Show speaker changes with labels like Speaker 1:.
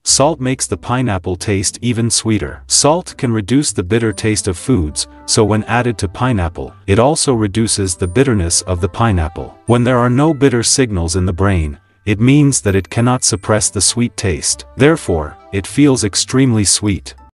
Speaker 1: Salt makes the pineapple taste even sweeter. Salt can reduce the bitter taste of foods, so when added to pineapple, it also reduces the bitterness of the pineapple. When there are no bitter signals in the brain, it means that it cannot suppress the sweet taste. Therefore, it feels extremely sweet.